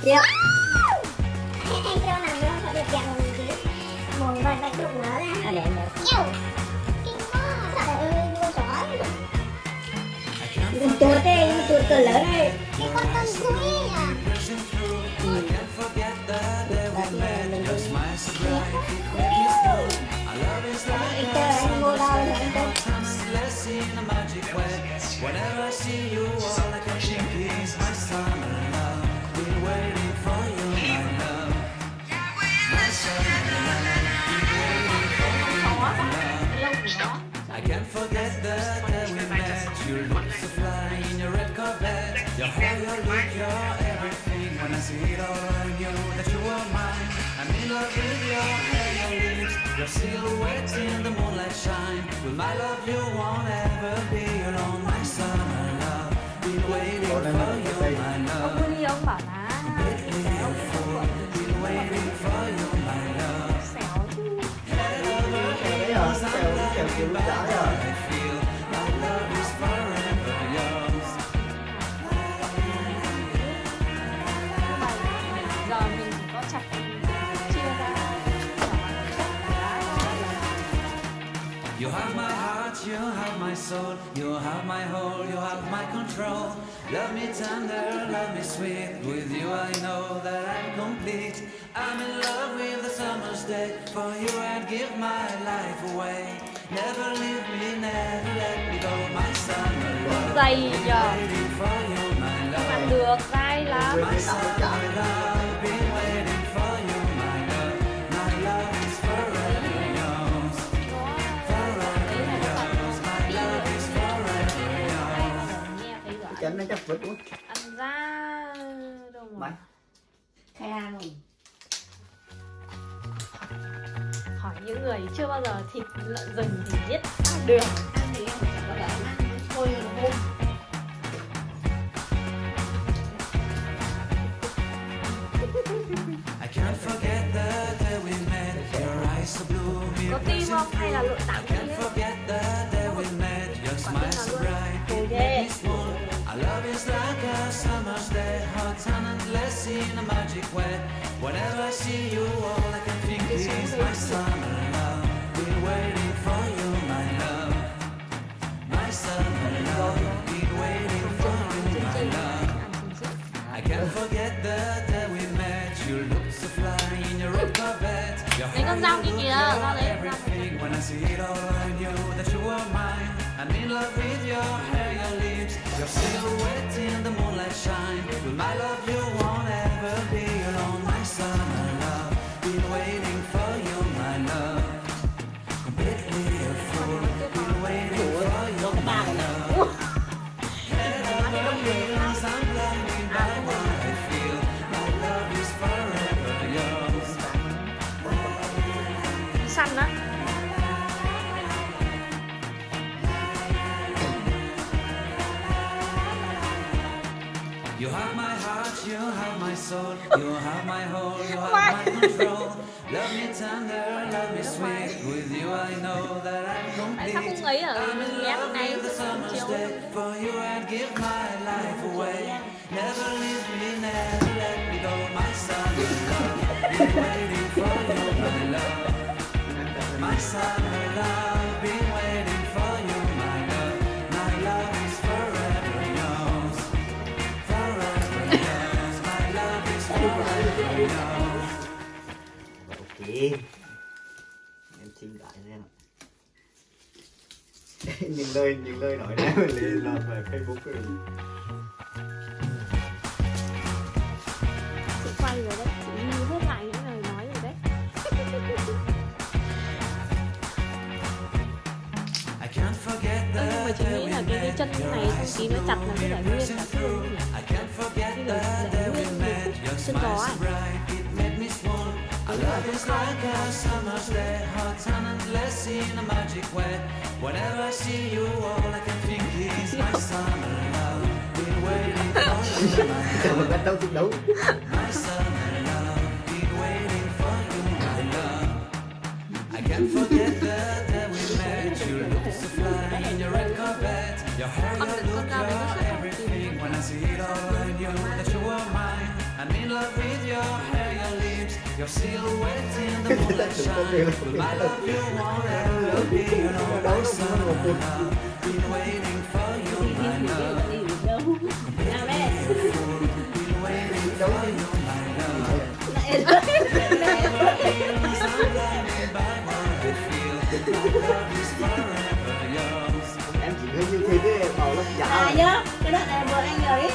Đẹp. Anh kêu làm nữa có đẹp đẹp hơn chứ. Mồi vài vạch đụng nó ra. À đẹp đẹp. Yêu. Kinh quá. Trời ơi, đua chó. Đừng chuột đi, chuột cỡ lớn đây. Cái con tân suối à. Anh kêu anh ngồi đâu rồi anh kêu. Whenever I see you, all I can think is my summer love. Been waiting for you, my love. My summer love. Been waiting for you, my love. I can't forget the day we met. You look so fly in your red Corvette. Your hair, your look, your everything. When I see it all, I knew that you were mine. I'm in love with your hair, your lips, your silhouette in the moonlight shine. With my love, you won't ever be alone. My summer love, been waiting for you, my love. Ông bảo là been waiting for you, my love. I feel my love is forever yours. giờ mình chỉ có chặt chia ra. You have my heart, you have my soul, you have my whole, you have my control. Love me tender, love me sweet. With you I know that I'm complete. I'm in love with the summer's day. For you I'd give my life away. Never leave me, never let me go. My summer love. Dày nhờ. Waiting for you, my love. Ăn được, dai lắm. My summer love, been waiting for you, my love. My love is forever yours. Forever yours. My love is forever yours. Chánh nó chắc vứt quá. Ăn ra đâu mà. Khai ra luôn. Hỏi những người chưa bao giờ thịt lợn rừng thì biết sao được. Ăn thì em phải có lợn ăn thôi một hôm. I can't forget the day we met. Your eyes so blue, Có tim không hay là lộn tặng can't forget the day we met. Your smile so bright, it made me swoon. Our love is like a summer's day, hot and endless in a magic way. Whenever I see you, all I can think is my summer love. Been waiting for you, my love. My summer love. Been waiting for you, my love. I can't forget the day we met. You look so fly in your red Corvette. Your Lấy con dao kia kìa, dao đấy. everything. When I see it all, I knew that you were mine. I'm in love with your hair, your lips, your silhouette in the moonlight shine. With my love, you won't ever be alone. My summer love, been waiting for you, my love. Completely a fool, been waiting for you, my love. Head over heels, I'm blinded by what I feel. My love is forever yours. Xanh á. You have my heart, you have my soul, you have my whole, you have my control. Love me tender, love me sweet. With you I know that I'm Tại sao complete. không ấy ở I'm in ghé love lúc này with the summer's chiều. day. For you I'd give my life away. Never leave me, never let me go. My summer love, been waiting for you, my love. My summer love, been waiting for you, my love. My love is forever yours. Forever yours. My love is forever yours. Ok. Em xin lại em. những lời nói này mình lên lọt về Facebook rồi. Chị quay rồi đấy, chị ghi hết lại những lời nói rồi đấy. I can't forget the Nhưng mà chị day nghĩ we là cái met. chân Your này eyes không tí nó chặt là cái để nguyên cả thương nhỉ? I can't forget Cái the để day we nguyên met. một Your chân smile gió so à? bright, it made me swoon. Our love is like a summer's day, hot and endless in a magic way. Whenever I see you, all I can think is my summer love. Been waiting for you, my Chào mừng love. anh đấu chiến đấu. My summer love, been waiting for you, my love. I can't forget the day we met. You look so fly in your red Corvette. Your hair, your look, your everything. When I see it all, I knew that you were mine. I'm in love with Your silhouette in the moonlight shine. My love, you won't ever be alone. My summer love, been waiting for you, my love. Nào đây. Been waiting for you, my love. Này. I'm blinded by what I feel. My love is forever yours. Em chỉ thấy như thế đấy, bảo là giả À rồi. nhá, cái đoạn này vừa anh ấy.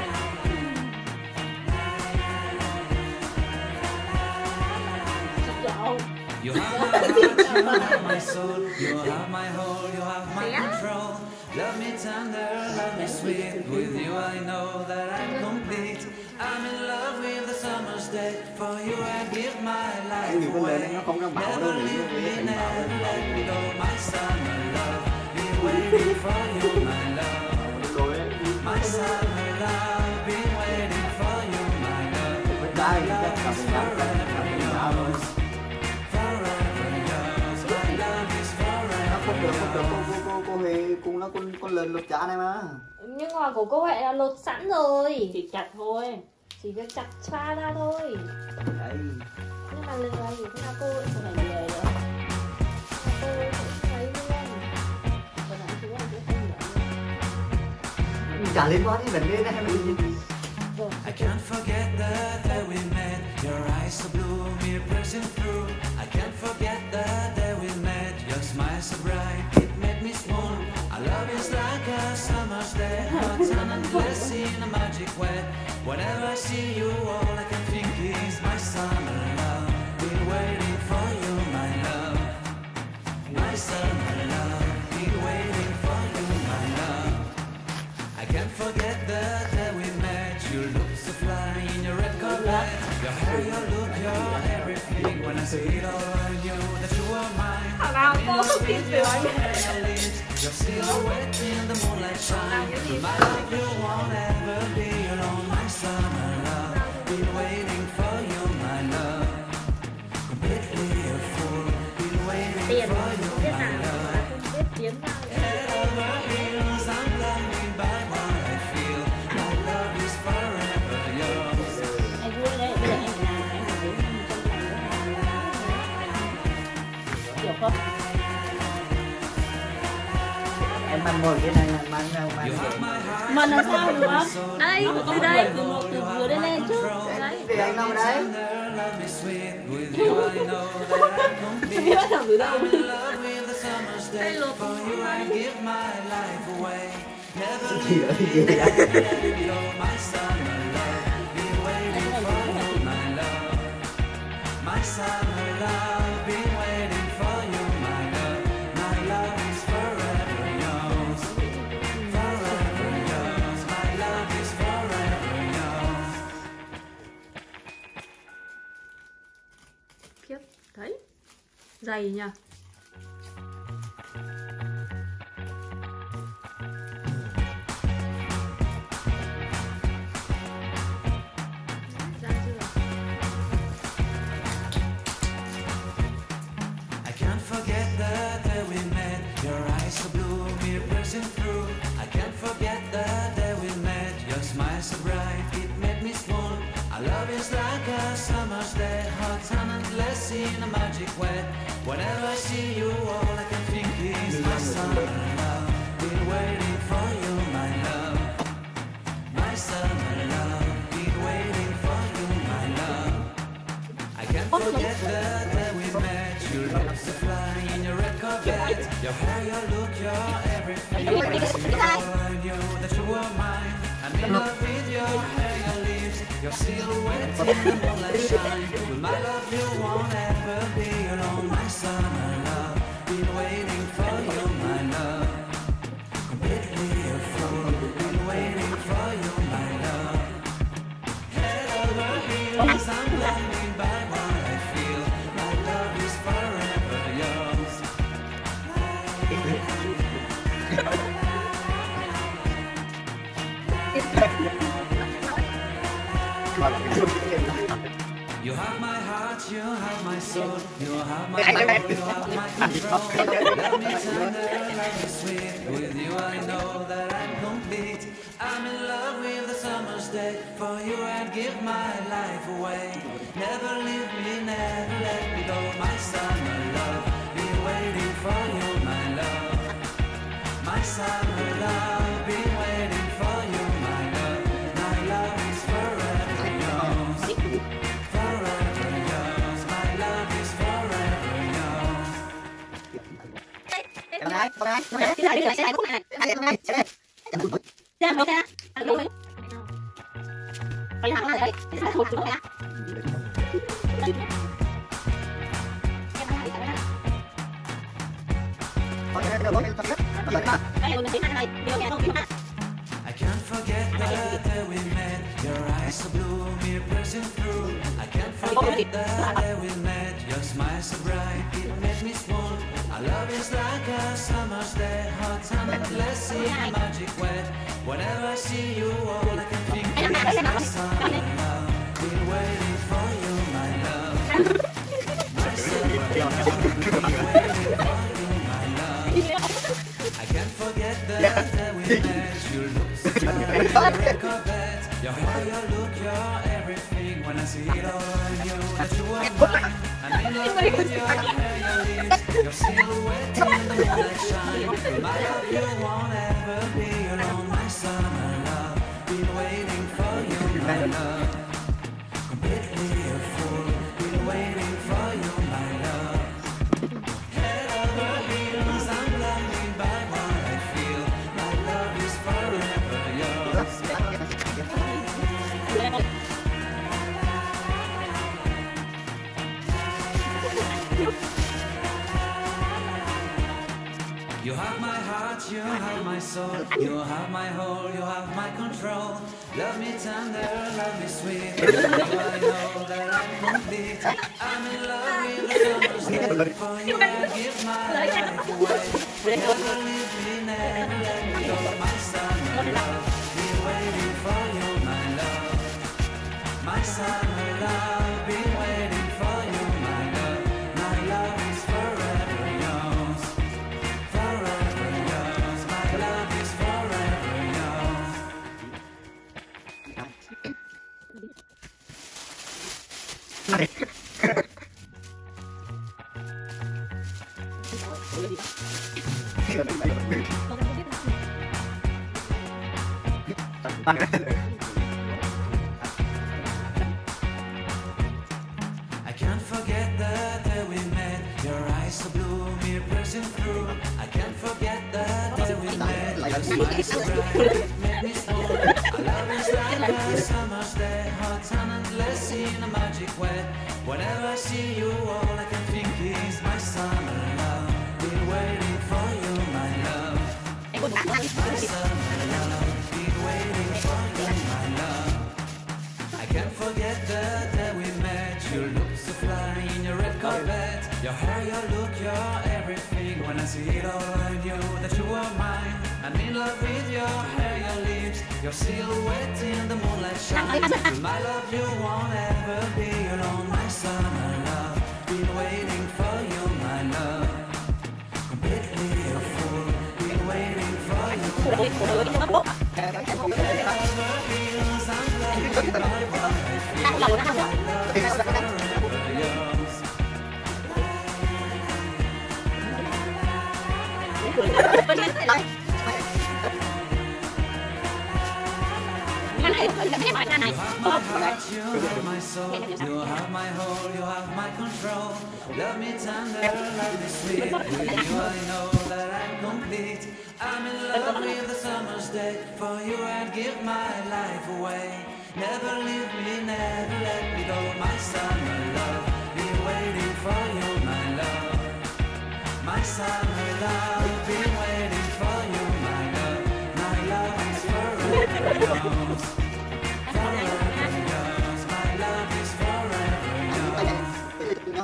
You have my heart, you have my soul, you have my whole, you have my control. Love me tender, love me sweet. With you I know that I'm complete. I'm in love with the summer's day. For you I give my Anh nghĩ life con lớn away. nó không đang bảo đâu để Never như leave thế me, thành bảo never let me đâu. go. My summer love, been waiting for you, my love. Đối ấy, My summer love, been waiting for you, my love. với ta thì chắc là mình đã Yours, forever yours. My love is nó forever không được yours. cô Huệ cùng nó con lần lột chả này mà. Nhưng mà của cô Huệ là lột sẵn rồi. Chỉ chặt thôi. Chỉ việc chặt xoa ra thôi. Đấy. Nhưng mà lần này thì thế nào cô ấy Không phải về nữa. cô cũng thấy luôn. Còn lại chú anh cũng không nữa. Chả liên quan đến vấn đề này. I can't forget the day we met. Your eyes so blue, me pressing through. I can't forget the day we met. Your smile so bright, it made me swoon. Our love is like a summer's day, hot and endless in a magic way. Whenever I see you, all I can think is my summer love. Been waiting for you, my love. My summer love, been waiting for you, my love. I can't forget the day we met. You look so fly in your red carpet. Your hair, your look, your everything. When I see it all, I knew that you were mine. Thằng nào I'm in cô love không biết with được your anh. hair, your lips, your silhouette in the moonlight shine. My love, you won't ever be alone. My summer love, been waiting for you, my love. Completely a fool, been waiting Tiền for you, không biết my nào love. mà không biết tiếng nào. Head over heels, I'm blinded by what I feel. My love is forever yours. Anh vui đấy, bây giờ anh phải làm, anh phải đến trong này. Hiểu không? Em ăn một cái này là mang You have để my heart, Mà làm sao được không? Đây, Từ từ đây. từ vừa đến lên chứ. Đấy. để anh nằm ở đấy. tender, love me sweet. With you I know that I'm complete. Biết làm từ đâu. I'm in love with the summer's day. For you I give my life away. Never Thì ở leave dưới me, đây. never let me go. My summer love, been waiting for you, my love. My summer love, been waiting for you, my love. My love is forever yours. Forever yours. My love is forever yours. Khiếp. Đấy. Dày nhỉ. Ra chưa? I can't forget the day we met. Your eyes so blue, me pressing through. I can't forget the day we met. Your smile so bright, it made me swoon. Our love is like a summer's day, hot and endless in a magic way. Whenever I see you, all I can think is my summer love. Been waiting for you, my love. My summer love, been waiting for you, my love. I can't forget the day we met. You look so fly in your red carpet. Your hair, your look, your everything. When I see you, all I knew that you were mine. I'm in love with your hair, your lips, your silhouette in the moonlight shine. With my love, you won't ever be alone. My summer love, been waiting for you, my love. Completely a fool, been waiting for you, my love. Head over heels, I'm blinded by what I feel. My love is forever yours. Mà lại cái You have my heart, you have my soul, you have my heart, you have my control. Love me tender, love me sweet. With you I know that I'm complete. I'm in love with the summer's day. For you I'd give my life away. Never leave me, never let me go. My summer love, been waiting for you, my love. My summer love, been waiting for you, my love. My love is forever yours. Forever yours, my love is forever yours. I can't forget the day we met. Your eyes so blue, me pressing through. I can't forget the day we met. Your smile so bright, it made me swoon. Our love is like a summer's day, hot and endless in a magic way. Whenever I see you, all I can think is my summer love. Been waiting for you, my love. My summer love, been waiting for you, my love. I can't forget the day we met. You look so fly in your red Corvette. Your hair, your look, your everything. When I see it all, I knew that you were mine. I'm in love with your hair, your lips, your silhouette in the moonlight shine. My love, you won't ever be alone. My summer love, been waiting for you, my love. Completely a fool, been waiting for you, my love. Head over heels, I'm blinded by what I feel. My love is forever yours. You have my heart, you have my soul, you have my whole, you have my control. Love me tender, love me sweet. With you I know that I'm complete. I'm in love with the summer's day. For you I give my life away. Never leave me, never let me go. My summer love, been waiting for you, my love. My summer love, been waiting for you, my love. My love is forever yours. Forever yours, my love is forever yours. I can't forget the day we met. Your eyes so blue, me pressing through. I can't forget the day we met. Your smile so bright, it made me swoon. Our love is like a summer's day, hot and endless in a magic way. Whenever I see you, all I can think is my summer love. Been waiting for you, my love. My summer love, been waiting for you, my love. I can't forget the day we met. You look so fly in your red Corvette. Your hair, your look, your everything. When I see it all, I knew that you were mine. I'm in love with your hair, your lips, your silhouette in the moonlight shine. With my love, you won't ever be alone. My summer love, been waiting for you, my love. Completely a fool, been waiting for you, my love. Over heels, I'm blinded by what I feel. My love is forever yours. You have my heart, you have my soul, you have my whole, you have my control. Love me tender, love me sweet. With you I know that I'm complete. I'm in love with the summer's day. For you I'd give my life away. Never leave me, never let me go. My summer love, been waiting for you, my love. My summer love, been waiting for you, my love. My love is forever yours. Forever yours, my love is forever yours.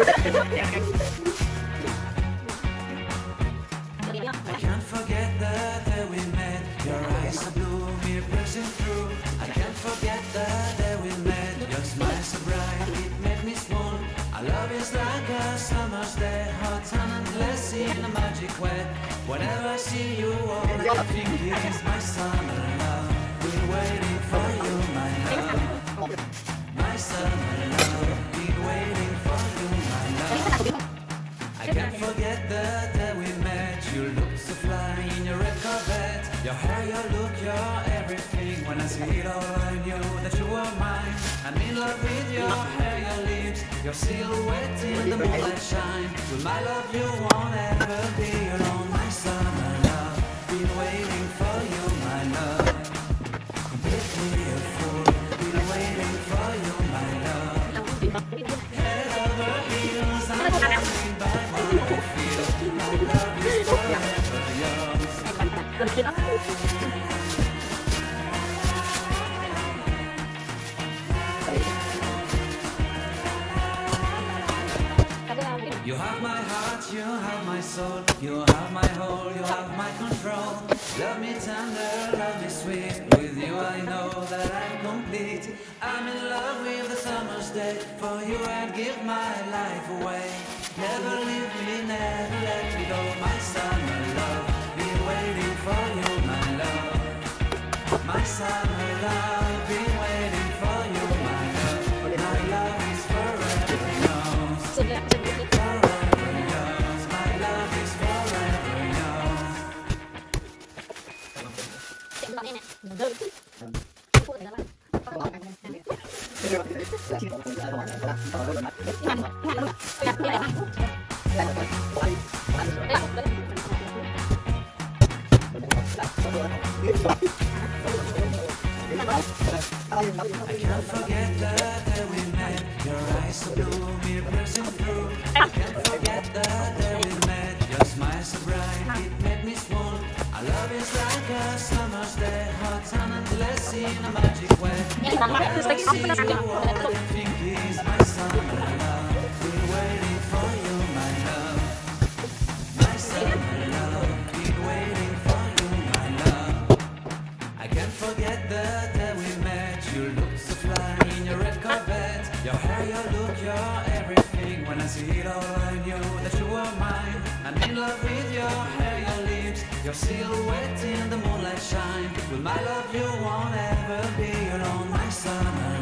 I can't forget the day we met. Your eyes are blue, me piercing through. I can't forget the day we met. Your smile so bright, it made me swoon. Our love is like a summer's day, hot and endless in a magic way. Whenever I see you, all I think is my summer love. Been waiting for you, my love. My summer love. Been waiting for you, my love. I can't forget the day we met. You look so fly in your red Corvette. Your hair, your look, your everything. When I see it all, I knew that you were mine. I'm in love with your hair, your lips, your silhouette in the moonlight shine. With my love, you won't ever be alone. My summer love, been waiting for you, my love. Completely a fool, been waiting for you, my love. Head over heels, I'm falling by my feet. My love is forever yours. You have my heart, you have my soul, you have my whole, you have my control. Love me tender, love me sweet. With you I know that I'm complete. I'm in love with the summer's day. For you I'd give my life away. Never leave me, never let me go. My summer love, been waiting for you, my love. My summer love, been waiting for you, my love. My love is forever yours. Forever yours, my love is forever yours. I can't forget the day we met. Your eyes so blue, me piercing through. I can't forget the day we met. Your smile so bright, it made me swoon. Our love is like a summer's day, hot and endless in a magic way. Whenever I see you, all I think is my summer love. Been waiting for you, my love. My summer love. Been waiting for you, my love. I can't forget the day we met. You look so fly in your red Corvette. Your hair, your look, your everything. When I see it all, I knew that you were mine. I'm in love with your hair, your lips, your silhouette in the moonlight shine. With my love, you won't ever be alone. My summer